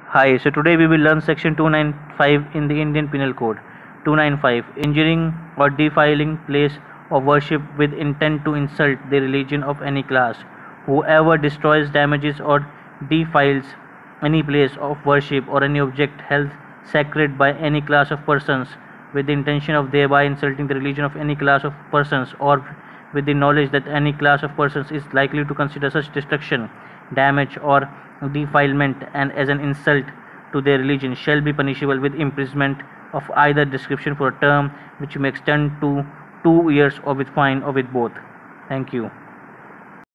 Hi, so today we will learn section 295 in the Indian Penal Code. 295. Injuring or defiling place of worship with intent to insult the religion of any class. Whoever destroys, damages, or defiles any place of worship or any object held sacred by any class of persons with the intention of thereby insulting the religion of any class of persons, or with the knowledge that any class of persons is likely to consider such destruction, damage, or defilement and as an insult to their religion, shall be punishable with imprisonment of either description for a term which may extend to 2 years, or with fine, or with both. Thank you.